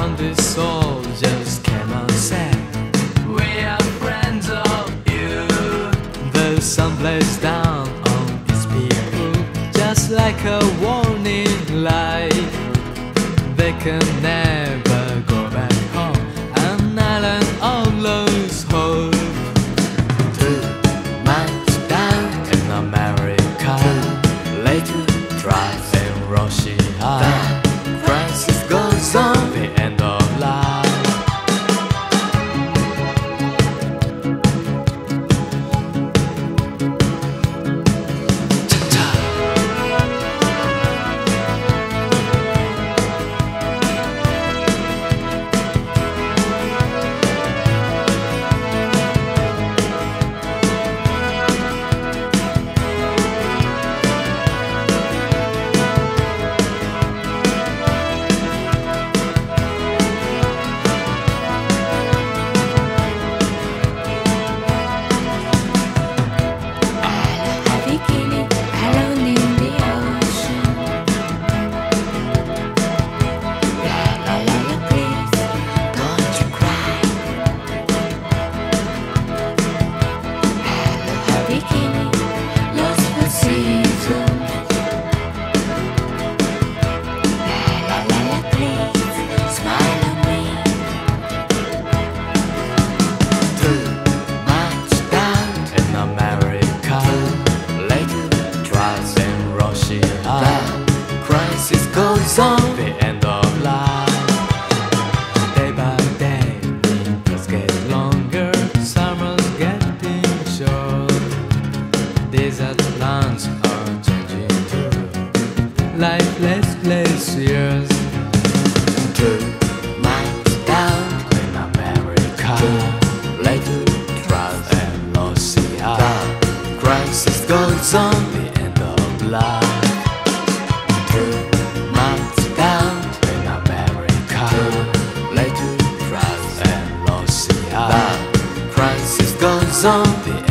wounded soldiers came and said, "We are friends of you." The sun blazed down on its people, just like a warning light. They can never go back home, an island of lost hope. 2 months down In America, later drive in Russia, the crisis goes on. the end of life. Bikini alone in the ocean. La la la la, please don't you cry. La bikini lost for season. La la la, please smile on me. 2 months down In America, later drive in Russia, the crisis goes on. the end of life. Day by day, winters get longer, summers getting short. Desert lands are changing too, lifeless glaciers. 2 months down In America, later drive in Russia, the crisis goes on. the end of life. 2 months down In America, later drive in Russia, the crisis goes on. the